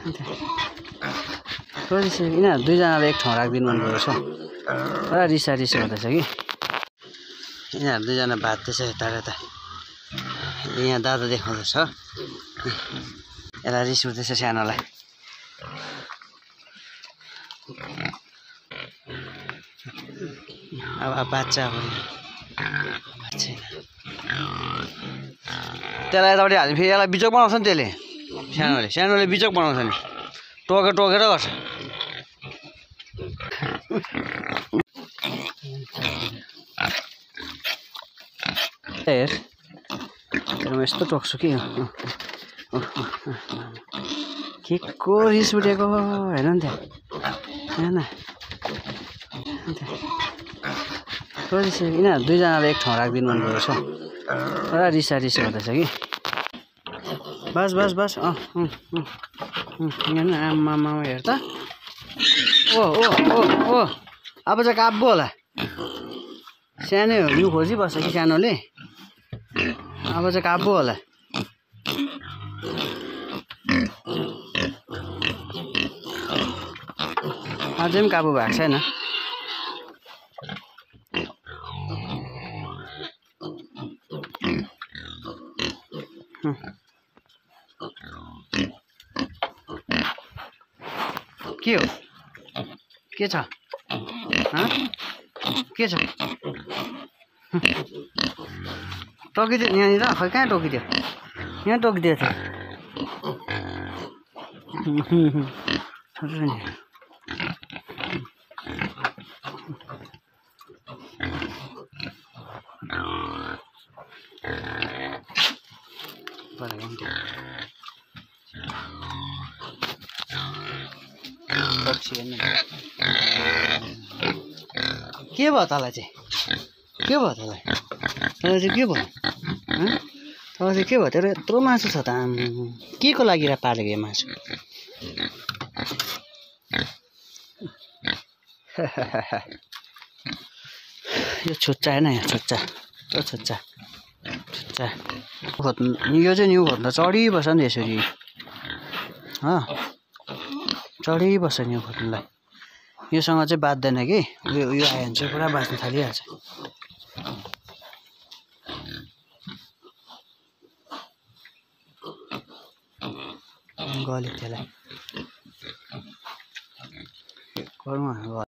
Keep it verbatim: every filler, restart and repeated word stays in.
यिनीहरू दुईजनालाई एक ठाउँ राखिदिनु मन पर्छ पुरा रिसा रिसा हुँदैछ कि यिनीहरू दुईजना बाध्दैछ यता यता यहाँ दादा देखाउँदैछ यसलाई रिस उठ्दैछ सानोलाई अब बाच्चा अब बाच्चा त्यसलाई यतापट्टि हाल्यो फेरि यसलाई बिजोक बनाउँछ नि त्यसले सानोले सानोले बिजोक बनाउँछ नि टोकेर टोकेर गर्छ हेर म यस्तो टोक्छु कि के को रिस उठेको हेर नि त्यहाँ हेर्न यिनीहरू दुईजनालाई एक ठाउँ राखिदिनु मन पर्छ पुरा रिसा रिसा हुँदैछ कि बस बस बस अँ हेर्न आमामा हेर त ओ ओ ओ ओ अब चाहिँ काब्बो होला सानो हिउँ खोजिबस्छ कि सानोले अब चाहिँ काब्बो होला अझै पनि काबु भएको छैन के हो के छ के छ टोकिदियो यहाँनिर खै कहाँ टोकिदियो यहाँ टोकिदिएको थियो के भयो तँलाई चाहिँ के भयो तँलाई तँलाई चाहिँ के भयो तँलाई चाहिँ के भयो तेरो यत्रो मासु छ त के को लागि पालेको यो मासु यो छुच्चा होइन यहाँ छुच्चा त्यो छुच्चा छुच्चा खोज्नु यो चाहिँ न्यु खोज्नु चढिबस्छ नि यसरी चढिबस्छ न्यु खोज्नुलाई योसँग चाहिँ बाँच्दैन कि उयो उयो आयो भने चाहिँ पुरा बाँच्नु थालिहाल्छ गल्यो त्यसलाई